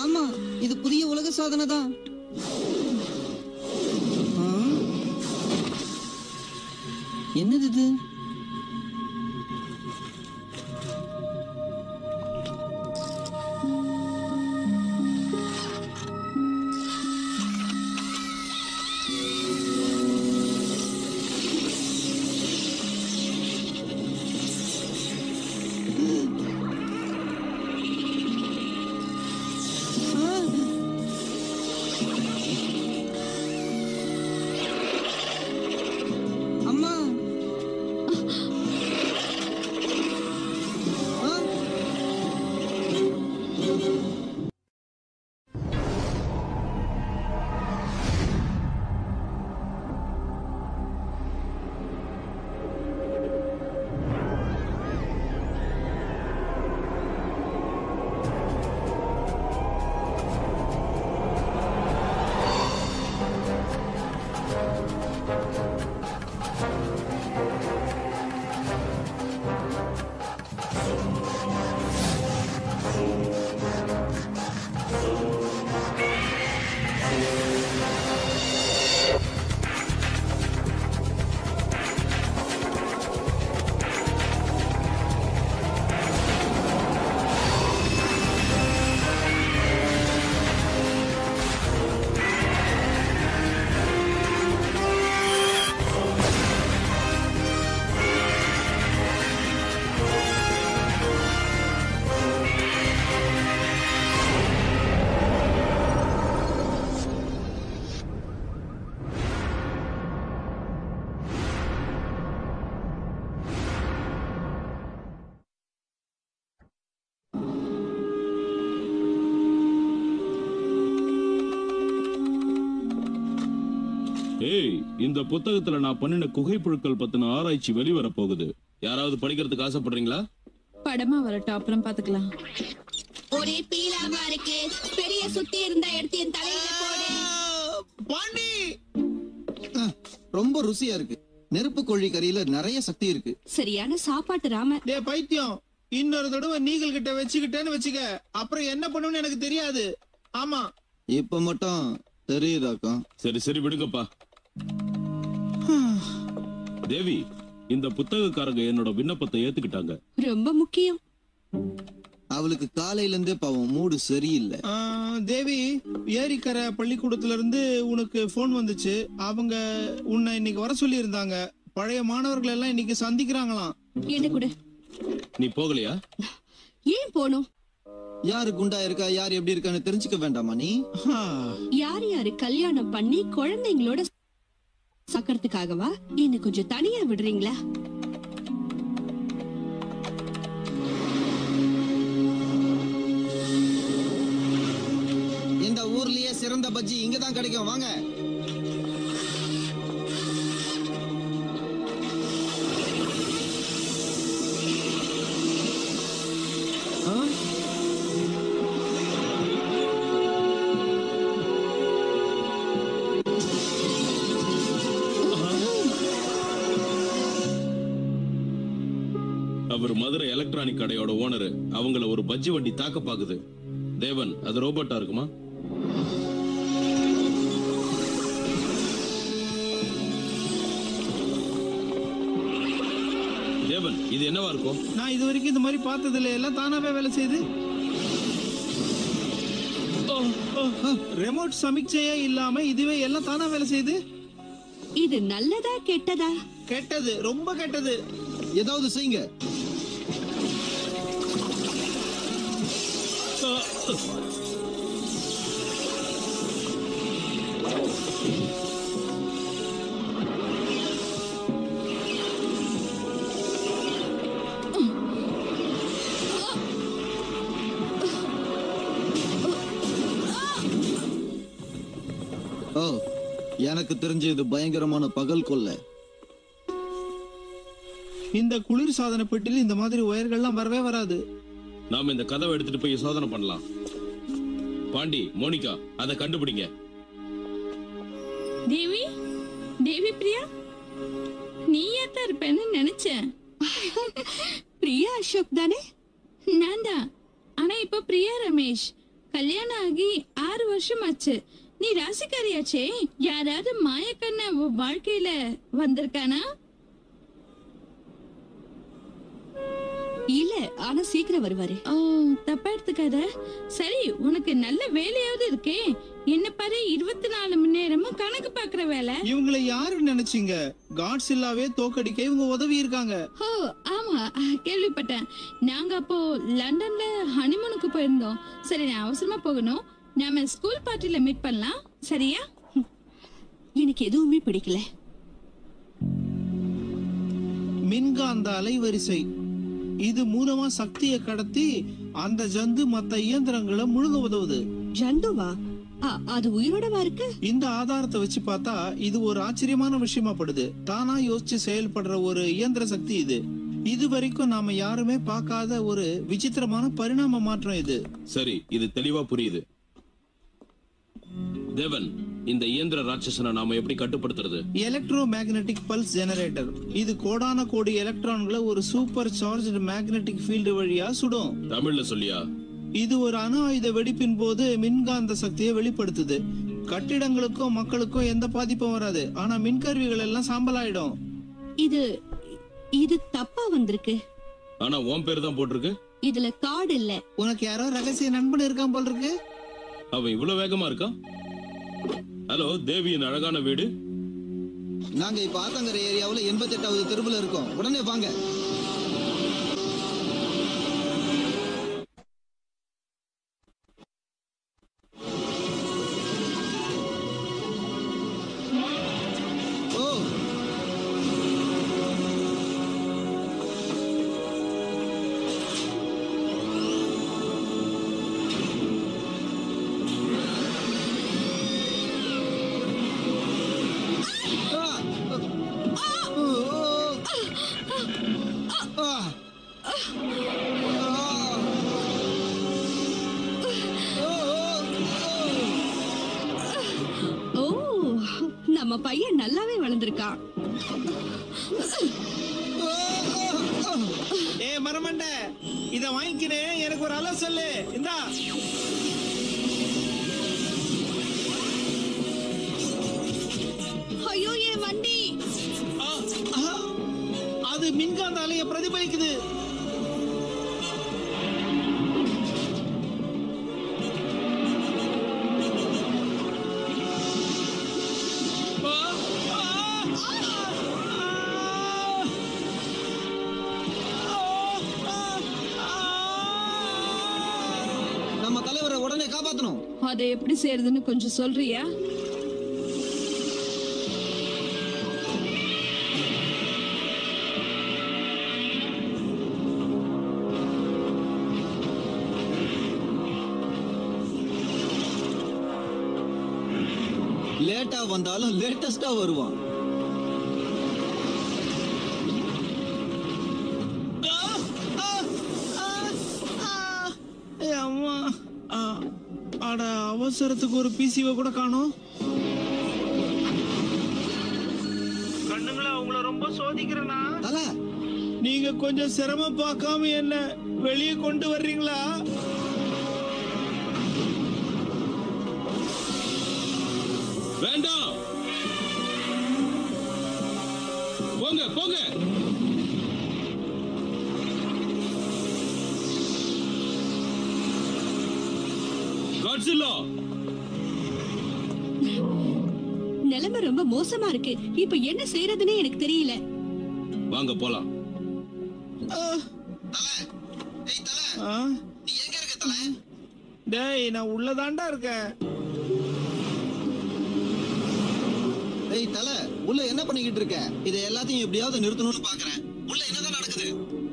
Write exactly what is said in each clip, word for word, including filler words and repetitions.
ஆமா, இது புதிய உலக சாதனை தான். என்னது இது? ஏய், இந்த புத்தகத்துல நான் பண்ணின குகைப்புழுக்கள் பத்தின ஆராய்ச்சி வெளிவர போகுது. யாராவது படிக்கிறதுக்கு ஆசைப்படுறீங்களா? படமா வரட்டும், அப்புறம் பாத்துக்கலாம். ஒரே பீலாமா இருக்கு. பெரிய சுத்தி இருந்தா எடுத்து என் தலையில போடு. பாண்டி, ரொம்ப ருசியா இருக்கு. நெருப்பு கோழி கறியில நிறைய சக்தி இருக்கு. சரியான சாப்பாட்டு ராம. டே பைத்தியம், இன்னொரு தடவை நீகள் கிட்ட வச்சுக்கிட்டேன்னு வச்சுக்க, அப்புறம் என்ன பண்ணுன்னு எனக்கு தெரியாது. ஆமா, இப்ப மட்டும் தெரியுதாக்கா? சரி சரி விடுங்கப்பா. தேவி, இந்த புத்தகக்காரங்க என்னோட விண்ணப்பத்தை ஏத்துக்கிட்டாங்க. ரொம்ப முக்கியம். அவளுக்கு காலையில இருந்தே பாவம் மூடு சரியில்லை. தேவி, ஏரிக்கரை பள்ளிக்கூடத்துல இருந்து உனக்கு போன் வந்துச்சு. அவங்க உன்னை இன்னைக்கு வர சொல்லி இருந்தாங்க. பழைய மாணவர்கள் எல்லாம் இன்னைக்கு சந்திக்கிறாங்களாம். என்ன கூட நீ போகலையா? ஏன் போனோம்? யாரு குண்டா இருக்கா, யாரு எப்படி இருக்கான்னு தெரிஞ்சுக்க வேண்டாமா நீ? யார் யாரு கல்யாணம் பண்ணி குழந்தைங்களோட சாக்கிறதுக்காகவா? என்ன கொஞ்சம் தனியா விடுறீங்களா? இந்த ஊர்லயே சிறந்த பஜ்ஜி இங்கதான் கிடைக்கும், வாங்க. அவர் மதுரை எலக்ட்ரானிக் கடையோட ஓனர். அவங்கள ஒரு பஜ்ஜி வண்டி தாக்க பாக்குது. தேவன், அது ரோபோட்டா இருக்குமா? தேவன், இது என்னவா இருக்கும்? நான் இது வரைக்கும் இந்த மாதிரி பார்த்தது இல்ல. எல்லாம் தானாவே வேலை செய்யுது. ரிமோட் சமிக்சையே இல்லாம இதுவே எல்லாம் தானா வேலை செய்யுது. இது நல்லதா கெட்டதா? கெட்டது, ரொம்ப கெட்டது. ஏதாவது செய்யுங்க. ஓ, எனக்கு தெரிஞ்ச இது பயங்கரமான பகல் கொள்ளை. இந்த குளிர் சாதன பெட்டியில் இந்த மாதிரி ஒயர்கள்லாம் வரவே வராது. நாம இந்த கதவை எடுத்துட்டு போய் சோதனை பண்ணலாம். பாண்டி, மோனிகா, அதை கண்டுபிடிங்க. தேவி, தேவி பிரியா, நீ ஏத்த இருப்பேன்னு நினைச்சேன். பிரியா அசோக் தானே? நான் தான். ஆனா இப்ப பிரியா ரமேஷ். கல்யாணம் ஆகி ஆறு வருஷம் ஆச்சு. நீ ராசிக்காரியாச்சே. யாராவது மாயக்கண்ண உன் வாழ்க்கையில வந்திருக்கானா? இல்ல, ஆனா சீக்கிரம் வருவாரு. ஓ, தப்பா எடுத்துக்காத. சரி, உனக்கு நல்ல வேலையாவது இருக்கே. என்ன பாரு, இருபத்தி நாலு மணி நேரமும் கணக்கு பாக்குற வேலை. இவங்களை யாருன்னு நினைச்சீங்க? காட்ஸில்லாவே தோக்கடிக்க இவங்க உதவி இருக்காங்க. ஓ ஆமா, கேள்விப்பட்டேன். நாங்க அப்போ லண்டன்ல ஹனிமூனுக்கு போயிருந்தோம். சரி, நான் அவசரமா போகணும். நாம ஸ்கூல் பார்ட்டில மீட் பண்ணலாம், சரியா? எனக்கு எதுவுமே பிடிக்கல. மின்காந்த அலைவரிசை இது மூலமா சக்தியை கடத்தி அந்த ஜந்து மத்த இயந்திரங்களை முழுக உதவுது. ஜந்துவா? அ- அது உயிரோடவா இருக்கு? இந்த ஆதாரத்தை வச்சு பார்த்தா இது ஒரு ஆச்சரியமான விஷயமா படுது. தானா யோசிச்சு செயல்படுற ஒரு இயந்திர சக்தி இது. இது வரைக்கும் நாம யாருமே பார்க்காத ஒரு விசித்திரமான பரிணாம மாற்றம் இது. சரி, இது தெளிவா புரியுது. தேவன், இந்த இயந்திர ராட்சசனை நாம எப்படி கட்டுப்படுத்துறது? Electromagnetic pulse generator. இது கோடான கோடி எலக்ட்ரான்களை ஒரு சூப்பர் சார்ஜ்டு மேக்னெட்டிக் ஃபீல்டு வழியா சுடும். தமிழ்ல சொல்லியா? இது ஒரு அணு ஆயுத வெடிப்பின் போது மின்காந்த சக்தியை வெளிப்படுத்துது. கட்டிடங்களுக்கும் மக்களுக்கும் எந்த பாதிப்பும் வராது. ஆனா மின்கருவிகள் எல்லாம் சாம்பலாயிடும். இது இது தப்பா வந்திருக்கு. ஆனா உன் பேர் தான் போட்டிருக்கு. இதுல கார்டு இல்ல. உனக்கு யாரோ ரகசிய நண்பன் இருக்கான் போல் இருக்கு. அவன் இவ்வளவு வேகமா இருக்கான். ஹலோ, தேவியின் அழகான வீடு. நாங்க இப்ப ஆத்தங்கரை ஏரியாவுல எண்பத்தி எட்டாவது தெருவுல இருக்கோம். உடனே வாங்க. ஓ, ஓ, நம்ம பையன் நல்லாவே வளர்ந்திருக்கான். ஏ மரமண்ட, இத வாங்கிக்கிறேன். எனக்கு ஒரு அல சொல்லு. இந்தா. ஐயோ, என் வண்டி. ஆ, ஆ, அது மின்காந்த அலைய பிரதிபலிக்குது. ஆ, ஆ, நம்ம தலைவரை உடனே காப்பாத்தணும். அதை எப்படி செய்யறதுன்னு கொஞ்சம் சொல்றியா? லேட்டா வந்தாலும் லேட்டஸ்டா வருவான். ஏ அம்மா, ஆ, அட அவசரத்துக்கு ஒரு பிசிவை கூட காணோம். கண்ணுங்களா, உங்களை ரொம்ப சோதிக்கிறேனா? தல, நீங்க கொஞ்சம் சிரமம் பார்க்காம என்ன வெளியே கொண்டு வர்றீங்களா? வேண்டாம், போங்க போங்க. காட்ஸில்லா, நிலைமை ரொம்ப மோசமா இருக்கு. இப்ப என்ன செய்யறதுன்னே எனக்கு தெரியல. வாங்க போலாம். ஆ, ஏய் தல, ஆ, நீ எங்க இருக்க தல? டேய், நான் உள்ளதாண்டா இருக்கேன். ஏய் தல, உள்ள என்ன பண்ணிக்கிட்டு இருக்க? இதை எல்லாத்தையும் எப்படியாவது நிறுத்தணும்னு பாக்குறேன். உள்ள என்னதான் நடக்குது?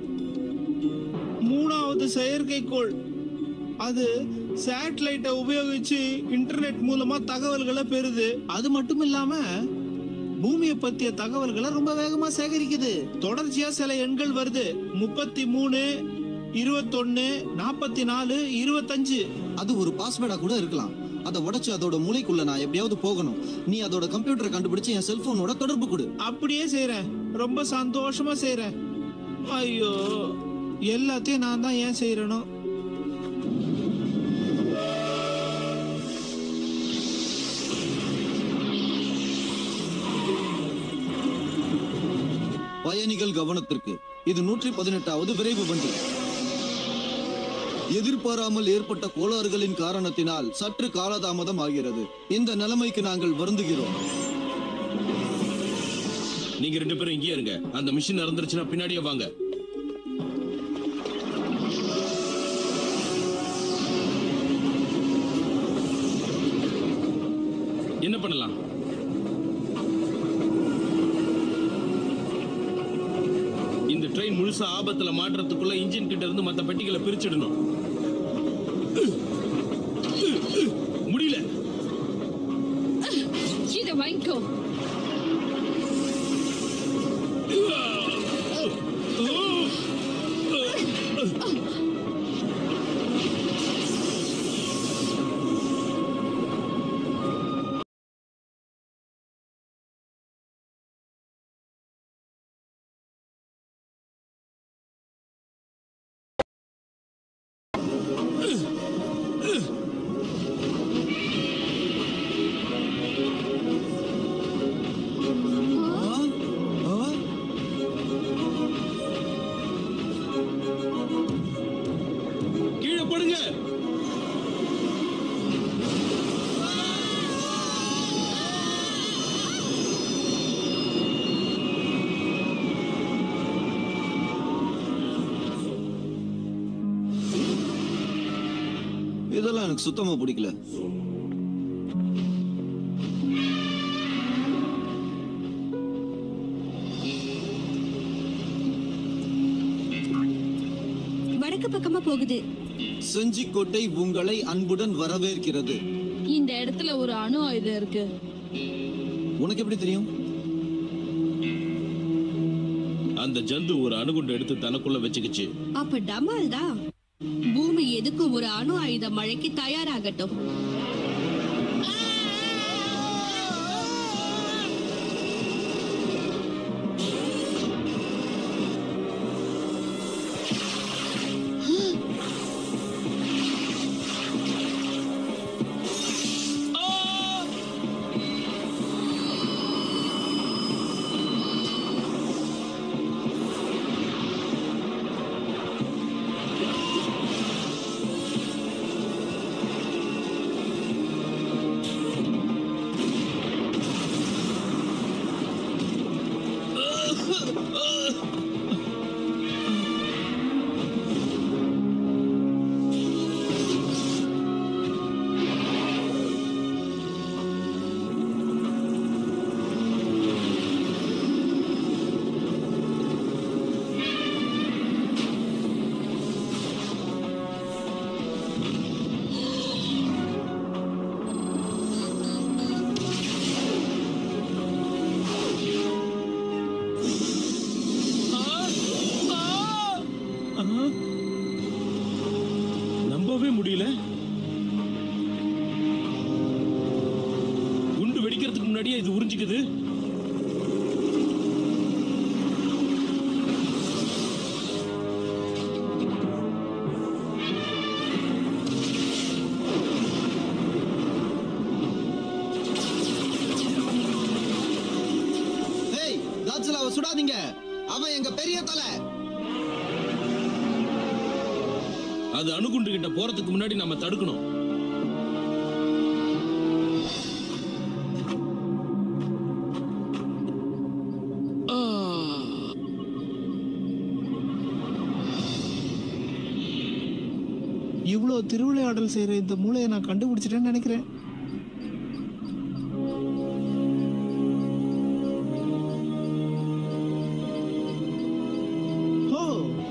மூணாவது செயற்கைக்கோள் அது சேட்டலைட்டை உபயோகிச்சு இன்டர்நெட் மூலமா தகவல்களை பெறுது. அது மட்டும் இல்லாம பூமியை பத்திய தகவல்களை ரொம்ப வேகமா சேகரிக்குது. தொடர்ச்சியா சில எண்கள் வருது. முப்பத்தி மூணு, இருபத்தொன்னு, நாப்பத்தி நாலு, இருபத்தஞ்சு. அது ஒரு பாஸ்வேர்டா கூட இருக்கலாம். அதை உடைச்சு அதோட மூளைக்குள்ள நான் எப்படியாவது போகணும். நீ அதோட கம்ப்யூட்டரை கண்டுபிடிச்சு என் செல்போனோட தொடர்பு கொடு. அப்படியே செய்யறேன். ரொம்ப சந்தோஷமா செய்யறேன். ஐயோ, எல்லாத்தையும் நான் தான் ஏன் செய்யறேனோ? பயணிகள் கவனத்திற்கு, இது நூற்றி பதினெட்டாவது விரைவு வண்டி. எதிர்பாராமல் ஏற்பட்ட கோளாறுகளின் காரணத்தினால் சற்று காலதாமதம் ஆகிறது. இந்த நிலைமைக்கு நாங்கள் வருந்துகிறோம். நீங்க ரெண்டு பேரும் இங்கே இருங்க. அந்த மிஷின் நடந்துருச்சுன்னா பின்னாடியே வாங்க. என்ன பண்ணலாம்? இந்த ட்ரெயின் முழுசா ஆபத்துல மாற்றத்துக்குள்ள இன்ஜின் கிட்ட இருந்து மத்த பெட்டிகளை பிரிச்சிடணும். முடியல. இத வாங்கிக்கோ. கீழே போடுங்க. இதெல்லாம் எனக்கு சுத்தமா பிடிக்கல. வடக்கு பக்கமா போகுது. செஞ்சிக்கோட்டை உங்களை அன்புடன் வரவேற்கிறது. இந்த இடத்துல ஒரு அணு ஆயுதம் இருக்கு. உனக்கு எப்படி தெரியும்? அந்த ஜந்து ஒரு அணுகுண்டு எடுத்து தனக்குள்ள வச்சுக்கிச்சு. அப்ப டமால் தான். பூமி எதுக்கும் ஒரு அணு ஆயுத மழைக்கு தயாராகட்டும். நம்பவே முடியல. குண்டு வெடிக்கிறதுக்கு முன்னாடியே இது உறிஞ்சிக்குது. ஏய், காட்சிலாவை சுடாதீங்க. அவன் எங்க பெரிய தலை. அது அணுகுண்டு கிட்ட போறதுக்கு முன்னாடி நம்ம தடுக்கணும். இவ்வளவு திருவிளையாடல் செய்யற இந்த மூளையை நான் கண்டுபிடிச்சிட்டேன்னு நினைக்கிறேன். ஓ,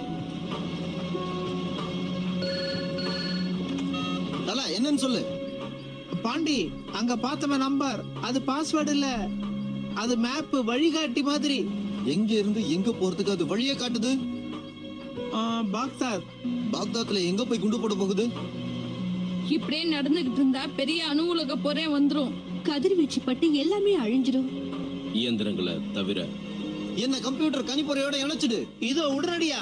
தல என்னன்னு சொல்லு. பாண்டி, அங்க பார்த்தவன் நம்பர். அது பாஸ்வேர்டு இல்ல, அது மேப், வழிகாட்டி மாதிரி. எங்க இருந்து எங்க போறதுக்கு அது வழியை காட்டுது. ஆ, பாக்தாத். பாக்தாத்ல எங்க போய் குண்டு போட போகுது? இப்படியே நடந்துகிட்டு இருந்தா பெரிய அணு உலக போரே வந்துரும். கதிர்வீச்சு பட்டு எல்லாமே அழிஞ்சிடும். இயந்திரங்களை தவிர. என்ன கம்ப்யூட்டர் கணிப்பொறையோட இணைச்சிடு. இதோ உடனடியா.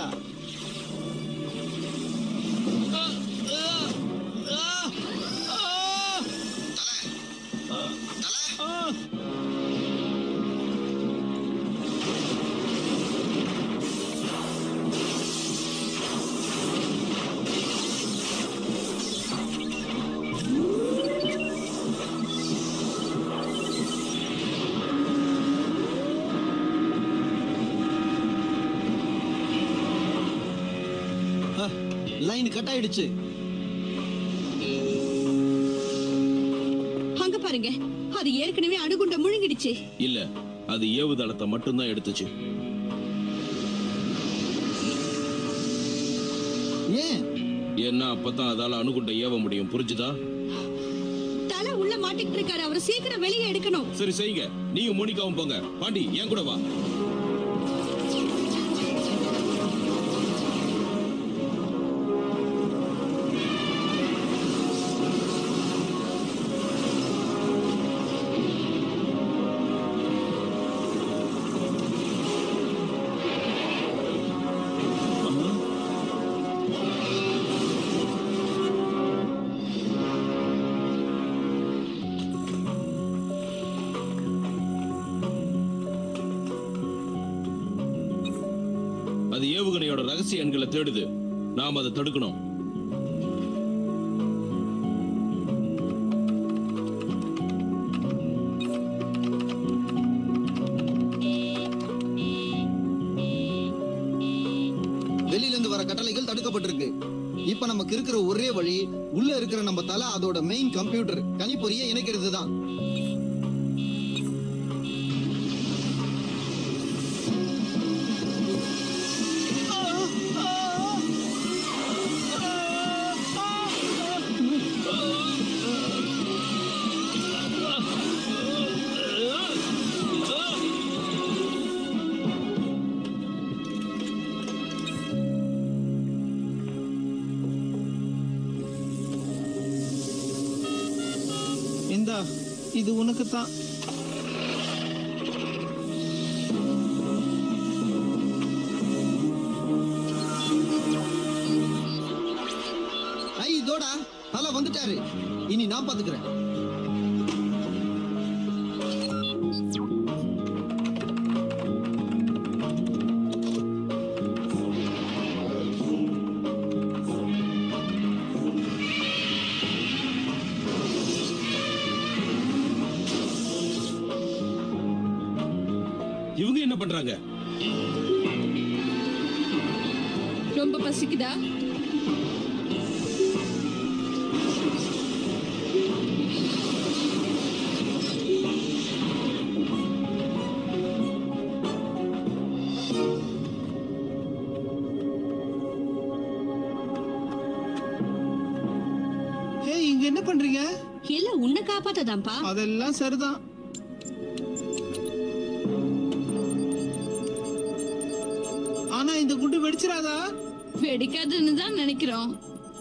லைன் கட் ஆயிடுச்சு. அங்க பாருங்க, அது ஏற்கனவே அணுகுண்ட முழுங்கிடுச்சு. இல்ல, அது ஏவுதளத்தை மட்டும்தான் எடுத்துச்சு. ஏன்? ஏன்னா அப்பதான் அதால அணுகுண்ட ஏவ முடியும். புரிஞ்சுதா? தலை உள்ள மாட்டிக்கிட்டு இருக்காரு, அவரை சீக்கிரம் வெளியே எடுக்கணும். சரி செய்யுங்க. நீங்க மோனிகாவும் போங்க. பாண்டி என் கூட வா. அது ஏவுகணையோட ரகசிய எண்களை தேடுது. நாம் அதை தடுக்கணும். வெளியில இருந்து வர கட்டளைகள் தடுக்கப்பட்டிருக்கு. இப்ப நமக்கு இருக்கிற ஒரே வழி உள்ள இருக்கிற நம்ம தலை அதோட மெயின் கம்ப்யூட்டர் கணிப்பொறியை இணைக்கிறது தான். இந்தா, இது உனக்கு தான். ஐ இதோடா தலை வந்துட்டாரு. இனி நான் பாத்துக்கிறேன். இவங்க என்ன பண்றாங்க? ரொம்ப பசிக்குதா? ஏய், இங்க என்ன பண்றீங்க? இல்ல, உன்னை காப்பாத்ததான்ப்பா. அதெல்லாம் சரிதான். ஆனா இந்த குண்டு வெடிச்சிராதா? வெடிக்காதுன்னு தான் நினைக்கிறோம்.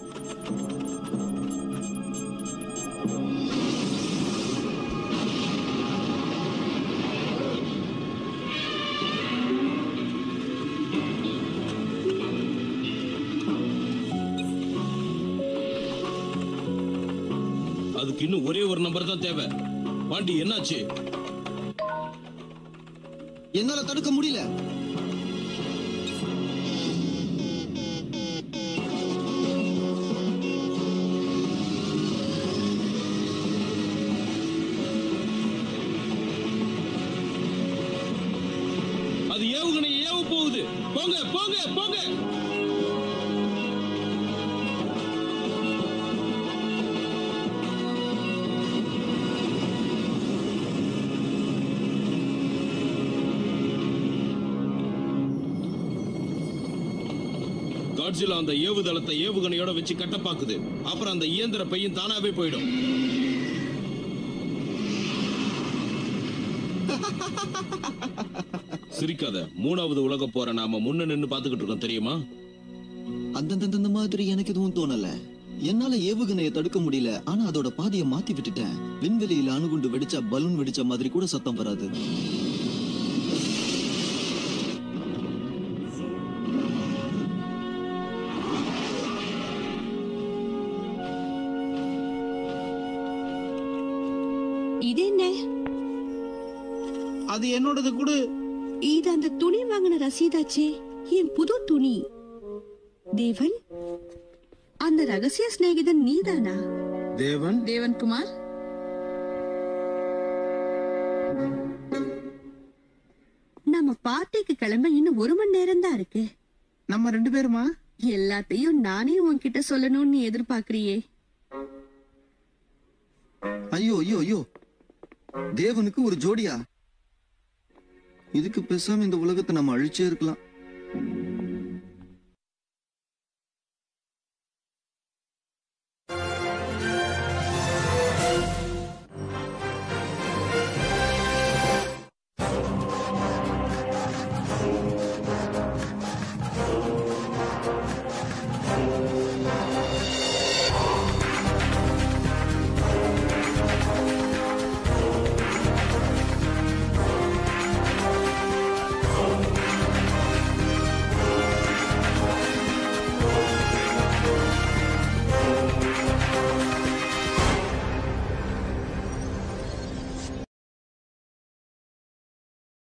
அதுக்கு இன்னும் ஒரே ஒரு நம்பர் தான் தேவை. பாண்டி என்னாச்சு? என்னால தடுக்க முடியல. அது ஏவுகணை ஏவ போகுது. போங்க போங்க போங்க. காட்சியில அந்த ஏவுதளத்தை ஏவுகணையோட வச்சு கட்ட பாக்குது. அப்புறம் அந்த இயந்திர பையன் தானாவே போயிடும். சிரிக்காத. மூணாவது உலக போற நாம முன்ன நின்னு பாத்துக்கிட்டு இருக்கோம், தெரியுமா? அந்த மாதிரி எனக்கு எதுவும் தோணல. என்னால ஏவுகணையை தடுக்க முடியல. ஆனா அதோட பாதையை மாத்தி விட்டுட்டேன். விண்வெளியில அணுகுண்டு வெடிச்சா பலூன் வெடிச்ச மாதிரி கூட சத்தம் வராது. இது என்ன? அது என்னோடது கூட. இது அந்த துணி வாங்கின ரசீதாச்சே, என் புது துணி. தேவன், அந்த ரகசிய சிநேகிதன் நீதானா? தேவன் தேவன் குமார், நம்ம பார்ட்டிக்கு கிளம்ப இன்னும் ஒரு மணி நேரம் தான் இருக்கு. நம்ம ரெண்டு பேருமா? எல்லாத்தையும் நானே உன்கிட்ட சொல்லணும்னு நீ எதிர்பார்க்கறியே. ஐயோ ஐயோ ஐயோ, தேவனுக்கு ஒரு ஜோடியா? இதுக்கு பேசாம இந்த உலகத்தை நம்ம அழிச்சே இருக்கலாம்.